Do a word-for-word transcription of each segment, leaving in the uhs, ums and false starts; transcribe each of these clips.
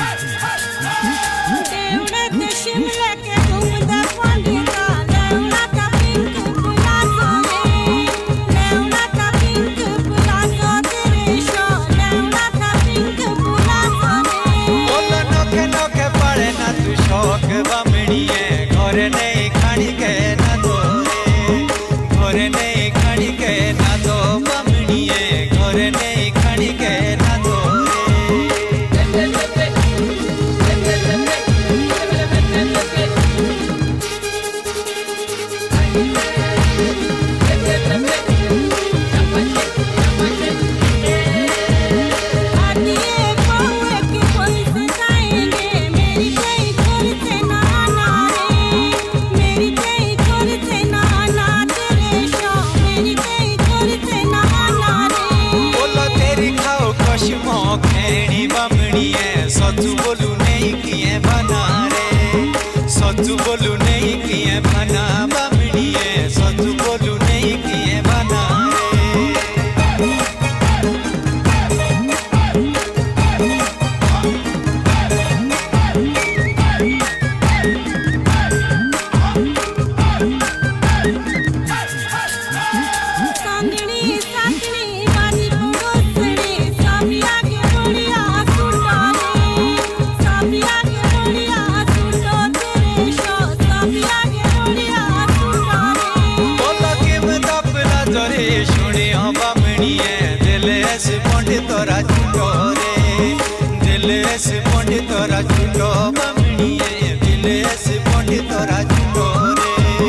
सचू बोलू नहीं किए बना रे, सचू बोलू नहीं किए बना बमड़ी है, सचू बोलू नहीं किए बना तोरा झूठो रे, दिल ऐसे पोंडे तोरा झूठो बमड़ी है, दिल ऐसे पोंडे तोरा झूठो रे।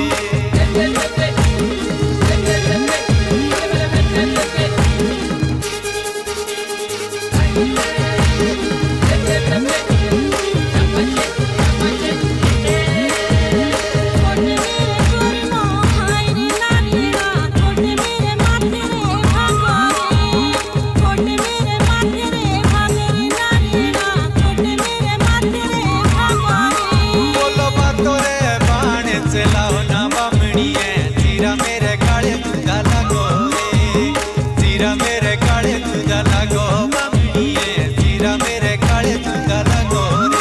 चलाओ ना बमड़ी है, जीरा मेरे काले तुझा लगो रे, जीरा मेरे काले तुझा लगो बमड़ी है, जीरा मेरे काले तुझा लगो रे।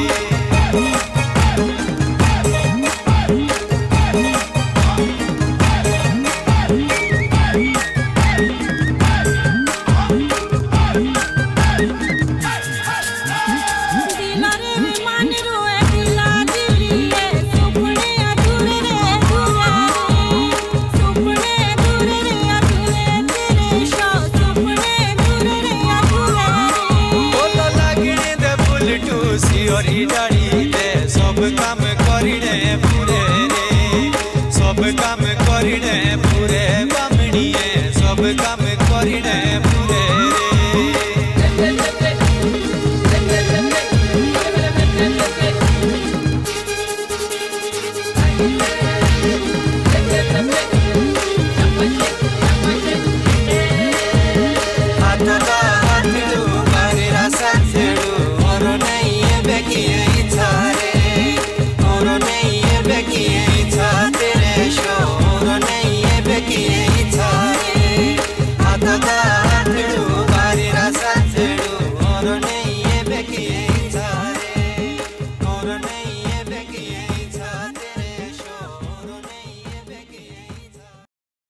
सियोरी डाड़ी दे सब काम करिने पूरे रे, सब काम करिने पूरे बमड़ी है, सब काम करिने